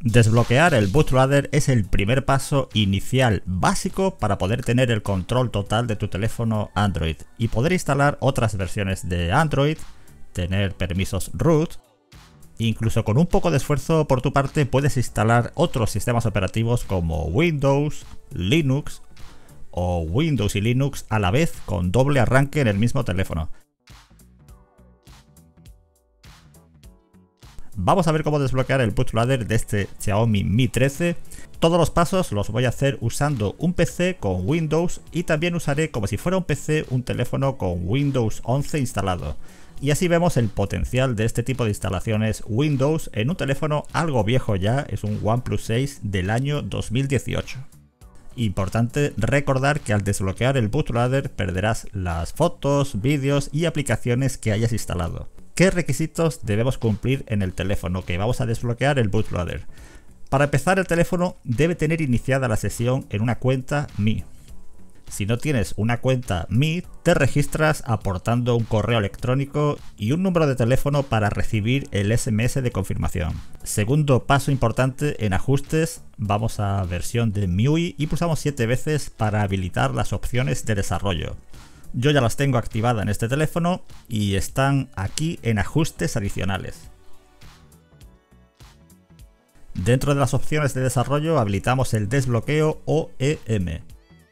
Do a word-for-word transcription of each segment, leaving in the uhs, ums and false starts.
Desbloquear el bootloader es el primer paso inicial básico para poder tener el control total de tu teléfono Android y poder instalar otras versiones de Android, tener permisos root. Incluso con un poco de esfuerzo por tu parte puedes instalar otros sistemas operativos como Windows, Linux o Windows y Linux a la vez con doble arranque en el mismo teléfono. Vamos a ver cómo desbloquear el bootloader de este Xiaomi Mi trece. Todos los pasos los voy a hacer usando un P C con Windows y también usaré como si fuera un P C un teléfono con Windows once instalado. Y así vemos el potencial de este tipo de instalaciones Windows en un teléfono algo viejo ya, es un OnePlus seis del año dos mil dieciocho. Importante recordar que al desbloquear el bootloader perderás las fotos, vídeos y aplicaciones que hayas instalado. ¿Qué requisitos debemos cumplir en el teléfono que vamos a desbloquear el bootloader? Para empezar, el teléfono debe tener iniciada la sesión en una cuenta Mi. Si no tienes una cuenta Mi, te registras aportando un correo electrónico y un número de teléfono para recibir el S M S de confirmación. Segundo paso importante, en ajustes vamos a versión de M I U I y pulsamos siete veces para habilitar las opciones de desarrollo. Yo ya las tengo activadas en este teléfono y están aquí en ajustes adicionales. Dentro de las opciones de desarrollo habilitamos el desbloqueo O E M.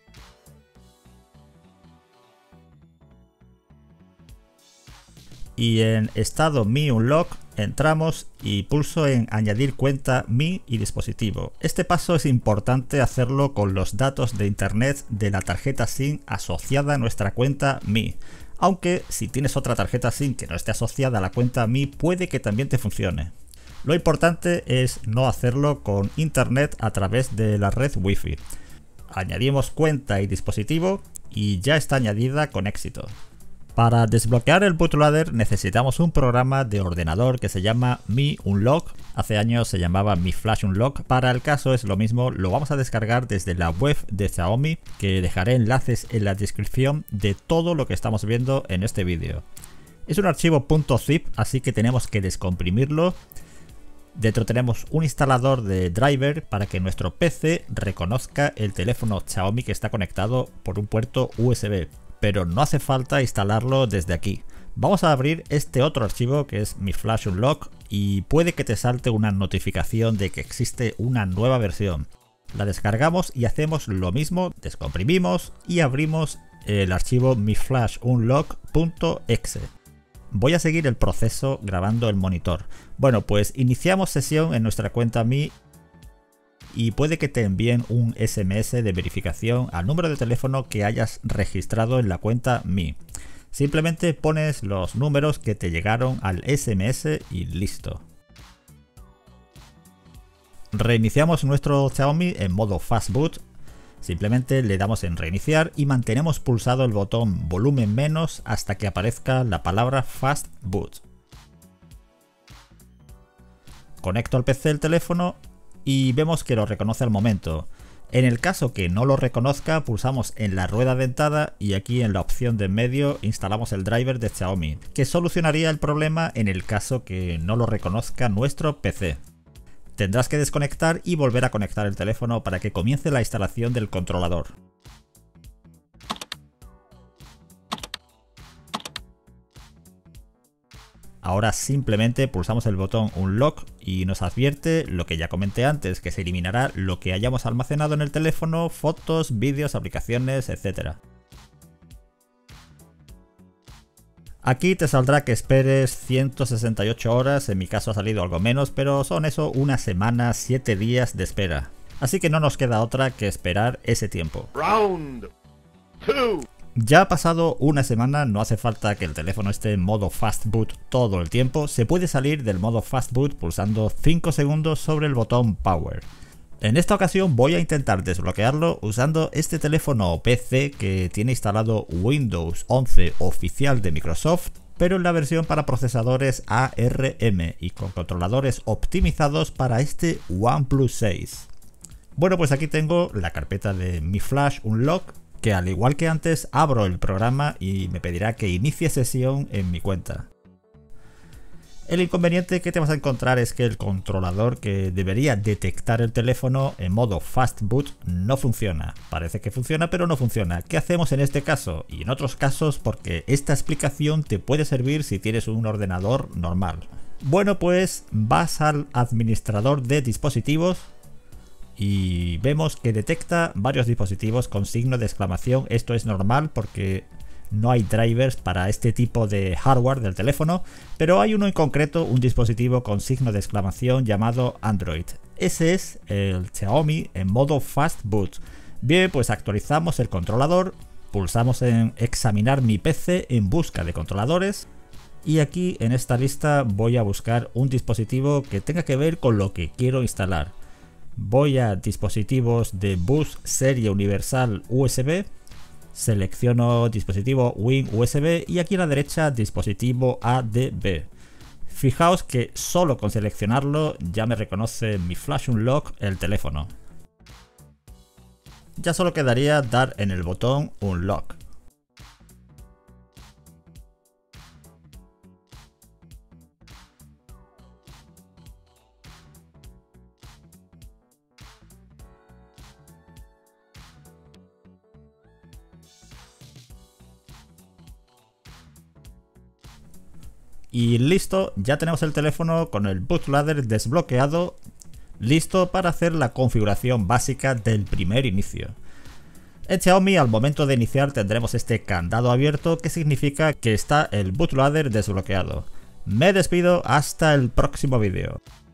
Y en estado Mi Unlock entramos y pulso en añadir cuenta Mi y dispositivo. Este paso es importante hacerlo con los datos de internet de la tarjeta SIM asociada a nuestra cuenta Mi. Aunque si tienes otra tarjeta SIM que no esté asociada a la cuenta Mi, puede que también te funcione. Lo importante es no hacerlo con internet a través de la red Wi-Fi. Añadimos cuenta y dispositivo y ya está añadida con éxito. Para desbloquear el bootloader necesitamos un programa de ordenador que se llama Mi Unlock. Hace años se llamaba Mi Flash Unlock. Para el caso es lo mismo, lo vamos a descargar desde la web de Xiaomi, que dejaré enlaces en la descripción de todo lo que estamos viendo en este vídeo. Es un archivo .zip, así que tenemos que descomprimirlo. Dentro tenemos un instalador de driver para que nuestro P C reconozca el teléfono Xiaomi que está conectado por un puerto U S B. Pero no hace falta instalarlo desde aquí. Vamos a abrir este otro archivo que es Mi Flash Unlock y puede que te salte una notificación de que existe una nueva versión. La descargamos y hacemos lo mismo, descomprimimos y abrimos el archivo mi flash unlock punto e x e. Voy a seguir el proceso grabando el monitor. Bueno, pues iniciamos sesión en nuestra cuenta Mi y puede que te envíen un S M S de verificación al número de teléfono que hayas registrado en la cuenta Mi. Simplemente pones los números que te llegaron al S M S y listo. Reiniciamos nuestro Xiaomi en modo Fast Boot. Simplemente le damos en reiniciar y mantenemos pulsado el botón volumen menos hasta que aparezca la palabra Fast Boot. Conecto al P C el teléfono y vemos que lo reconoce al momento. En el caso que no lo reconozca, pulsamos en la rueda dentada y aquí en la opción de en medio instalamos el driver de Xiaomi, que solucionaría el problema en el caso que no lo reconozca nuestro P C. Tendrás que desconectar y volver a conectar el teléfono para que comience la instalación del controlador. Ahora simplemente pulsamos el botón Unlock y nos advierte lo que ya comenté antes, que se eliminará lo que hayamos almacenado en el teléfono, fotos, vídeos, aplicaciones, etcétera. Aquí te saldrá que esperes ciento sesenta y ocho horas, en mi caso ha salido algo menos, pero son eso una semana, siete días de espera. Así que no nos queda otra que esperar ese tiempo. Round two. Ya ha pasado una semana, no hace falta que el teléfono esté en modo Fast Boot todo el tiempo, se puede salir del modo Fast Boot pulsando cinco segundos sobre el botón Power. En esta ocasión voy a intentar desbloquearlo usando este teléfono P C que tiene instalado Windows once oficial de Microsoft, pero en la versión para procesadores A R M y con controladores optimizados para este OnePlus seis. Bueno, pues aquí tengo la carpeta de Mi Flash Unlock, que al igual que antes abro el programa y me pedirá que inicie sesión en mi cuenta. El inconveniente que te vas a encontrar es que el controlador que debería detectar el teléfono en modo Fast Boot no funciona. Parece que funciona, pero no funciona. ¿Qué hacemos en este caso? Y en otros casos, porque esta explicación te puede servir si tienes un ordenador normal. Bueno, pues vas al administrador de dispositivos y vemos que detecta varios dispositivos con signo de exclamación. Esto es normal porque no hay drivers para este tipo de hardware del teléfono, pero hay uno en concreto, un dispositivo con signo de exclamación llamado Android. Ese es el Xiaomi en modo Fast Boot. Bien, pues actualizamos el controlador, pulsamos en examinar mi P C en busca de controladores y aquí en esta lista voy a buscar un dispositivo que tenga que ver con lo que quiero instalar. Voy a dispositivos de bus serie universal U S B. Selecciono dispositivo Win U S B y aquí a la derecha dispositivo A D B. Fijaos que solo con seleccionarlo ya me reconoce mi Flash Unlock el teléfono. Ya solo quedaría dar en el botón Unlock. Y listo, ya tenemos el teléfono con el bootloader desbloqueado, listo para hacer la configuración básica del primer inicio. En Xiaomi al momento de iniciar tendremos este candado abierto que significa que está el bootloader desbloqueado. Me despido hasta el próximo vídeo.